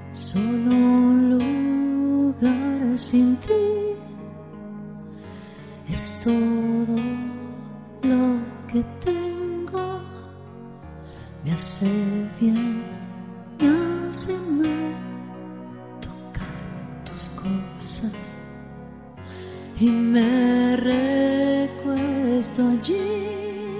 solo un lugar sin ti es todo lo que tengo. Me hace bien, me hace mal tocar tus cosas y me recuesto allí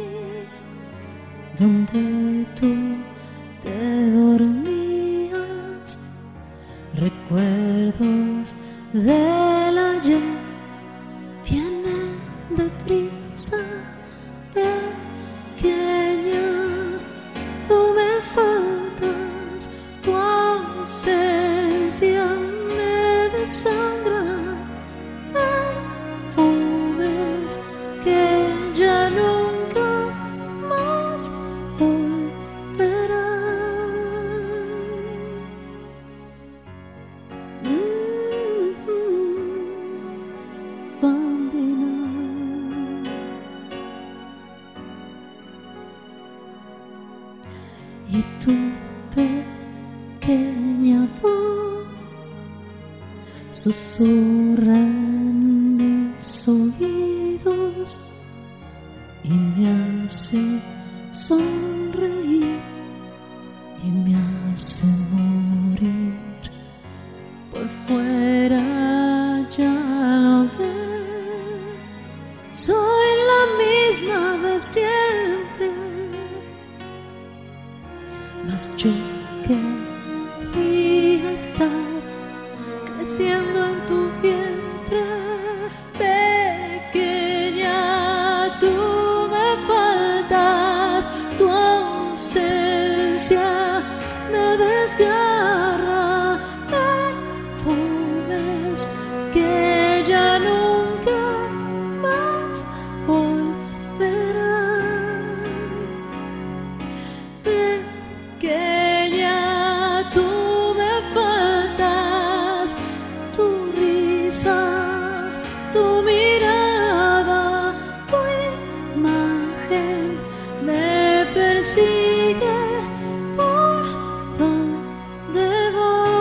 donde tú te dormías. Recuerdos del ayer vienen deprisa, pequeña, tú me faltas, tu ausencia me desangra, perfumes que ya nunca más volverán. Bambina. Y tu pequeña voz susurra en mis oídos y me hace sonreír y me hace morir. Por fuera ya lo ves, soy la misma de siempre, mas yo quería estar creciendo en tu vientre. Pequeña, tú me faltas, tu ausencia me desgarra, perfumes que ya nunca más volverán. Pequeña, tú me faltas, tu risa, tu mirada, tu imagen me persigue por donde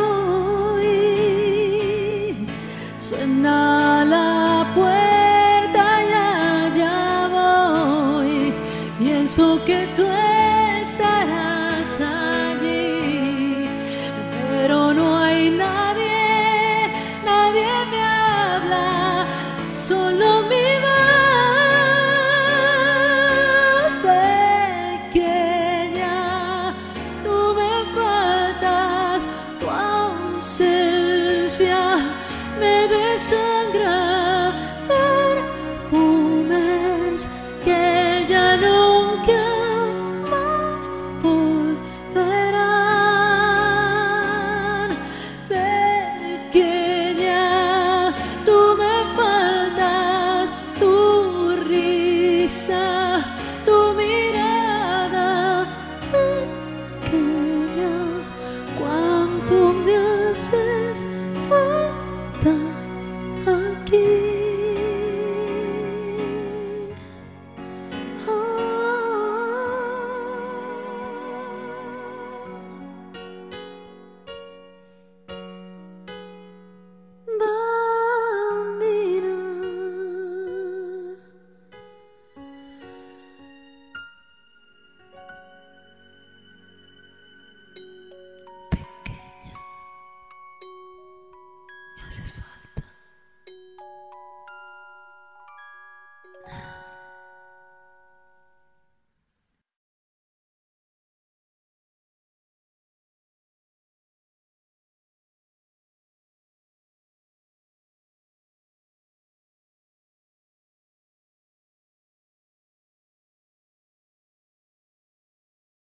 voy. Suena la puerta y allá voy, pienso que tú estarás allí, pero no hay nadie, nadie me habla, solo mi voz. Pequeña, tú me faltas, tu ausencia me desangra, perfumes que ya nunca más volverán. Pequeña, tú me faltas, tu risa, tu mirada. Pequeña, cuánto me haces falta aquí. Bambina. Pequeña, me haces falta.